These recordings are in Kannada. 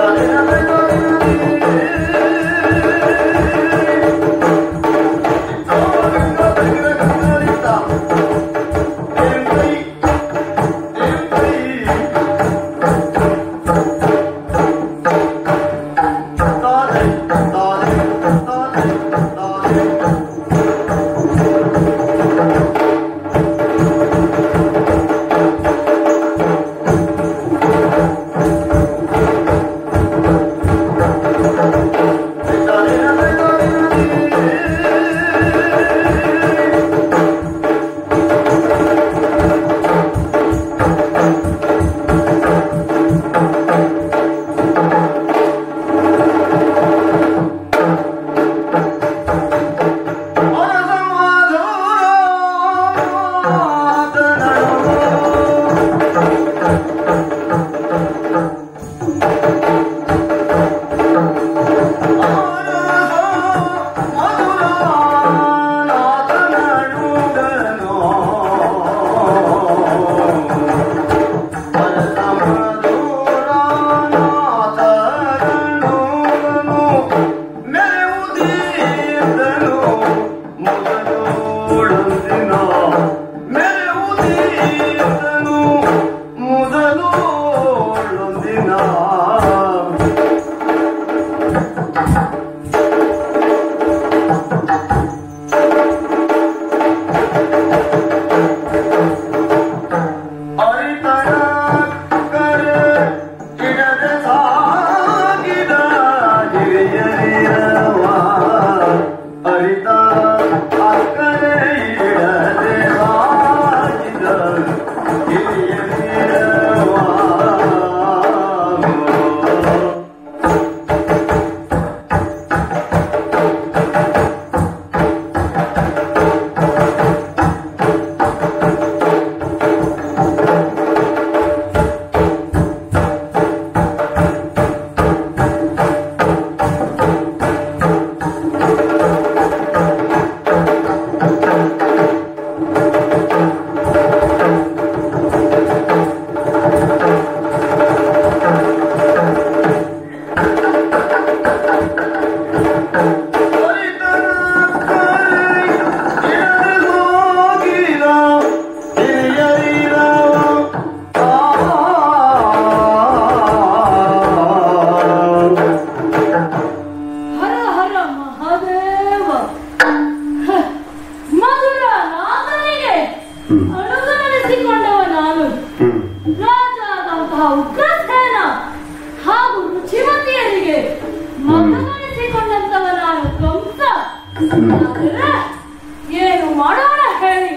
ಏನು ಮಾಡೋಣ ಹೇಳಿ.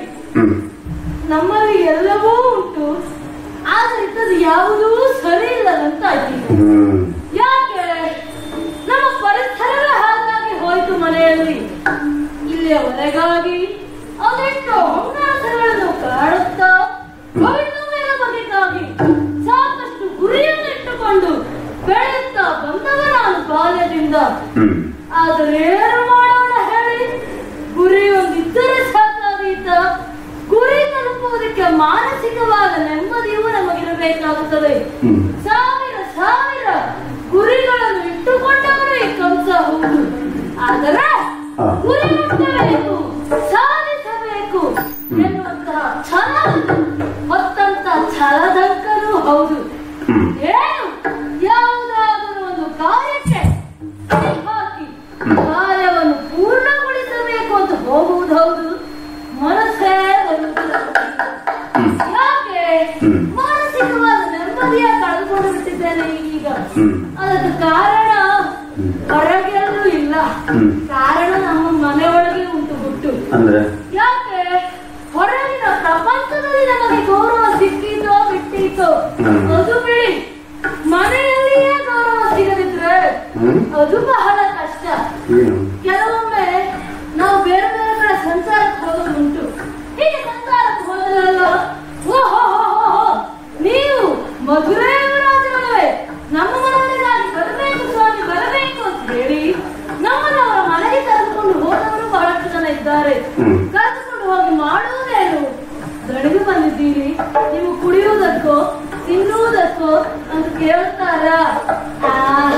ನಮ್ಮಲ್ಲಿ ಎಲ್ಲವೂ ಉಂಟು, ಆದ್ರೆ ಇಂಥದ್ದು ಯಾವುದೂ ಸರಿ ಇಲ್ಲದಂತಾಯ್ತು. ಯಾಕೆ? ನಮ್ಮ ಪರಿಸರವೇ ಹಾಗಾಗಿ ಹೋಯ್ತು. ಮನೆಯಲ್ಲಿ ಇಲ್ಲಿಯವರೆಗಾಗಿ ಅದೆಷ್ಟೋ ಹುನ್ನಾಸಗಳನ್ನು ಕಾಡುತ್ತಾ ಭವಿಷ್ಯದ ಬಗೆಗಾಗಿ ಸಾಕಷ್ಟು ಗುರಿಯನ್ನು ಇಟ್ಟುಕೊಂಡು ಬೆಳೆಯುತ್ತಾ ಬಂದವ ನಾನು ಬಾಲ್ಯದಿಂದ. ಆದರೆ ಏನು ಮಾಡೋಣ ಹೇಳಿ, ಗುರಿ ಒಂದಿದ್ದರೆ ಸಾಕಾದೀತ. ಗುರಿ ತಲುಪುವುದಕ್ಕೆ ಮಾನಸಿಕವಾದ ನೆಮ್ಮದಿಯೂ ನಮಗಿರಬೇಕಾಗುತ್ತದೆ. ಸಾವಿರ ಸಾವಿರ ಗುರಿಗಳನ್ನು ಇಟ್ಟುಕೊಂಡವರು ಈ ಕಂಸ ಹೌದು. ಆದರೆ ಗುರಿ ಮುಟ್ಟಬೇಕು, ಸಾಧಿಸಬೇಕು ಎನ್ನುವಂತಹ ಛಲ ಹೊತ್ತಂತ ಛಲದಂಕನೂ ಹೌದು. ಏನು ಯಾವುದಾದರೂ ಒಂದು ಕಾರ್ಯಕ್ಕೆ ಹಾಕಿ ಕಾರ್ಯವನ್ನು ಪೂರ್ಣಗೊಳಿಸಬೇಕು ಅಂತ ಹೋಗುವುದು ಹೌದು, ಮನಸ್ಸೇ ಬರುವುದಿಲ್ಲ. ಯಾಕೆ? ಮಾನಸಿಕವಾದ ನೆಮ್ಮದಿಯ ಕಳೆದುಕೊಂಡು ಬಿಟ್ಟಿದ್ದೇನೆ ಈಗ. ಅದಕ್ಕೆ ಕಾರಣ ಹೊರಗೆಲ್ಲೂ ಇಲ್ಲ, ಕಾರಣ ನಮ್ಮ ಮನೆಯೊಳಗೆ ಉಂಟು ಗುಟ್ಟು. ಯಾಕೆ? ಹೊರಗಿನ ಪ್ರಪಂಚದಲ್ಲಿ ನಮಗೆ ಗೌರವ ಸಿಕ್ಕಿತೋ ಬಿಟ್ಟಿತೋ ಅದು ಬಿಡಿ, ಮನೆಯಲ್ಲಿಯೇ ಗೌರವ ಸಿಗದಿದ್ರೆ ಅದು ಬಹಳ ಕಷ್ಟ. ಕೆಲವೊಮ್ಮೆ ನಾವು ಬೇರೆ ಬೇರೆ ಕಡೆ ಸಂಸಾರಕ್ಕೆ ಹೋಗೋದುಂಟು. ಹೀಗೆ ಸಂಸಾರಕ್ಕೆ ಹೋದಲ್ಲ, ಓಹೋ ನೀವು ಮಧುರೈ ರಾಜವೇ ನಮ್ಮ ಮನೆಗಾಗಿ ಬರಬೇಕು ಸ್ವಾಮಿ ಬರಬೇಕು ಅಂತ ಹೇಳಿ ನಮ್ಮನ್ನವರ ಮನೆಗೆ ಕರೆದುಕೊಂಡು ಹೋದವರು ಬಹಳಷ್ಟು ಜನ ಇದ್ದಾರೆ. ಕರೆದುಕೊಂಡು ಹೋಗಿ ಮಾಡುವುದೇನು? ಗಡಿಗೆ ಬಂದಿದ್ದೀರಿ, ನೀವು ಕುಡಿಯುವುದಕ್ಕೋ ತಿನ್ನುವುದಕ್ಕೋ ಅಂತ ಕೇಳ್ತಾರ?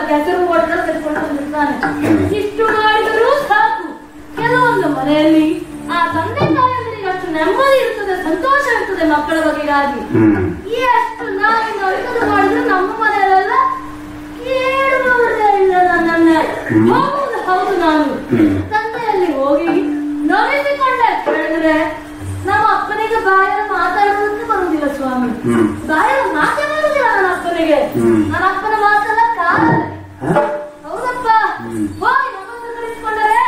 ಕೆಸರು ಓಡಿದ್ರೆ ಕಟ್ಕೊಂಡು ಬಂದಿರ್ತಾನೆ. ಇಷ್ಟು ಮಾಡಿದರೂ ಸಾಕು. ಕೆಲವೊಂದು ಮನೆಯಲ್ಲಿ ಆ ತಂದೆ ತಾಯಿಯರಿಗೆ ಅಷ್ಟು ನೆಮ್ಮದಿ ಇರ್ತದೆ, ಸಂತೋಷ ಇರ್ತದೆ ಮಕ್ಕಳ ಬಗೆಗಾಗಿ. ಈ ಅಷ್ಟು ನಾಯಿನ ಅರಿದು ಮಾಡಿದ್ರೆ ನಮ್ಮ ಮನೆಯಲ್ಲೆಲ್ಲ ಕೇಳುವವರೇ ಇಲ್ಲ ನನ್ನನ್ನ. ಹೌದು ಹೌದು, ನಾನು ತಂದೆಯಲ್ಲಿ ಹೋಗಿ ನಮಿಸಿಕೊಂಡೆ ಕೇಳಿದ್ರೆ ನಮ್ಮ ಅಪ್ಪನಿಗೆ ಬಾಯಲ್ಲಿ ಮಾತಾಡೋದಕ್ಕೆ ಬರುವುದಿಲ್ಲ ಸ್ವಾಮಿ. ಬಾಯಲ್ಲಿ ಮಾತೇ ಬರುವುದಿಲ್ಲ ನನ್ನ ಅಪ್ಪನಿಗೆ. ನನ್ನ ಅಪ್ಪನ ಮಾತೆಲ್ಲ ಕಾಲಲ್ಲಿ. ಹೌದಪ್ಪ, ಹೋಗಿ ನಮ್ಮನ್ನು ಕಳಿಸ್ಕೊಂಡರೆ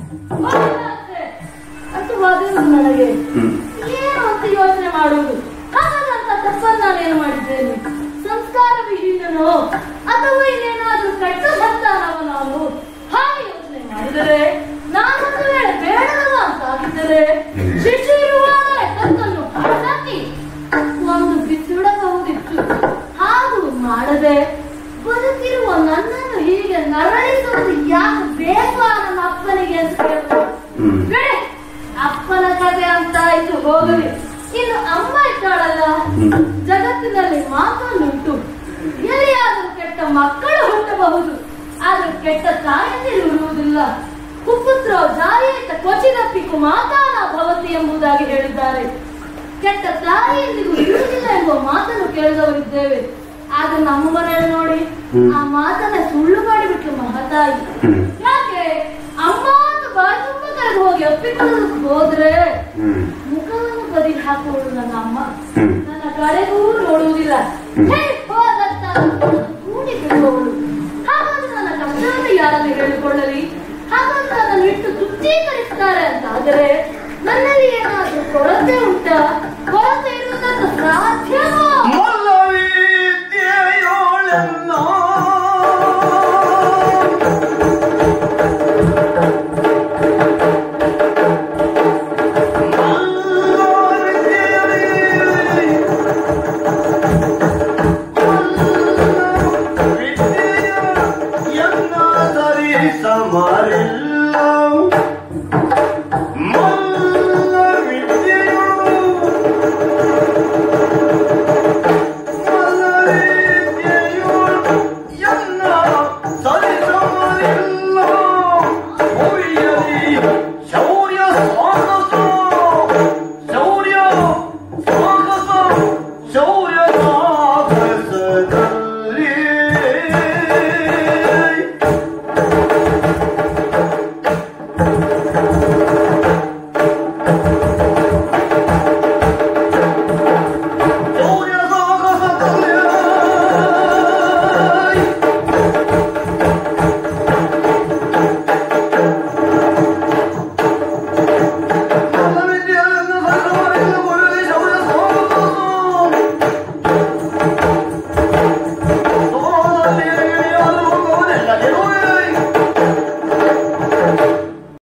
ಅಷ್ಟು ಬಾಧೆ ನನಗೆ. ಏನು ಅಂತ ಯೋಚನೆ ಮಾಡುವುದು. ಹಾಗಾದಂತ ತಪ್ಪನ್ನು ನಾನೇನು ಮಾಡಿದ್ದೇನೆ? ಸಂಸ್ಕಾರ ವಿಹೀನನೋ ಅಥವಾ ಇನ್ನೇನಾದ್ರೂ ಕೆಟ್ಟ ಸಂತಾನವ ನಾವು? ಹಾಗೆ ಯೋಚನೆ ಮಾಡಿದರೆ ನಾನೊಂದು ವೇಳೆ ಬೇಡವ ಅಂತಾಗಿದ್ದರೆ ಶಿಶು ಇರುವಾಗ ಕತ್ತನ್ನು ಹಾಕಿ ಒಂದು ಬಿಸಿಡಬಹುದಿತ್ತು. ಹಾಗೂ ಮಾಡದೆ ಬದುಕಿರುವ ನನ್ನನ್ನು ಹೀಗೆ ನರಳಿಸುವುದು ಯಾಕೆ ಬೇಕು ನನ್ನ ಅಪ್ಪನಿಗೆ ಅಂತ ಕೇಳ್ತಾರೆ. ಅಪ್ಪನ ಕಥೆ ಅಂತ ಆಯ್ತು, ಹೋಗಲಿ. ಇನ್ನು ಅಮ್ಮ ಇದ್ದಾಳಲ್ಲ, ಜಗತ್ತಿನಲ್ಲಿ ಮಾತನ್ನುಂಟು. ಎಲ್ಲಿಯಾದರೂ ಕೆಟ್ಟ ಮಕ್ಕಳು ಹುಟ್ಟಬಹುದು, ಆದ್ರೆ ಕೆಟ್ಟ ತಾಯಂದಿರು ಇರುವುದಿಲ್ಲ. ಕುಪುತ್ರ ಜಾರಿಯಂತ ಕ್ವಚಿದಪ್ಪಿಕು ಮಾತಾನ ಭವತಿ ಎಂಬುದಾಗಿ ಹೇಳಿದ್ದಾರೆ. ಕೆಟ್ಟ ತಾಯಿಯಂದಿಗೂ ಇರುವುದಿಲ್ಲ ಎಂಬ ಮಾತನ್ನು ಕೇಳಿದವರಿದ್ದೇವೆ. ಆದ್ರೆ ನಮ್ಮ ಮನೆಯಲ್ಲಿ ನೋಡಿ ಆ ಮಾತನ್ನ ಸುಳ್ಳು ಮಾಡಿಬಿಟ್ಲು ಮಹಾತಾಯಿ. ಯಾಕೆ? ಅಮ್ಮ ಅಂತ ಬಾಯಿ ತುಂಬ ಕರೆದು ಹೋಗಿ ಅಪ್ಪಿಕೊಳ್ಳೋದಕ್ಕೆ ಹೋದ್ರೆ ಮುಖವನ್ನು ಬದಿ ಹಾಕುವಳು ನನ್ನ ಅಮ್ಮ. ನನ್ನ ಕಡೆಗೂ ನೋಡುವುದಿಲ್ಲ, ಕೂಡಿ ಬಿಡುವವಳು. ಹಾಗಾದ್ರೆ ನನ್ನ ಕಷ್ಟವನ್ನು ಯಾರನ್ನು ಹೇಳಿಕೊಳ್ಳಲಿ? ಹಾಗಾದ್ರೆ ನನ್ನನ್ನು ಇಟ್ಟು ತುಷ್ಟೀಕರಿಸ್ತಾರೆ ಅಂತ ಆದರೆ ನನ್ನಲ್ಲಿ ಏನಾದ್ರೂ ಕೊರತೆ ಉಂಟಾ? ಕೊರತೆ ಇರುವುದನ್ನು ಸಾಧ್ಯ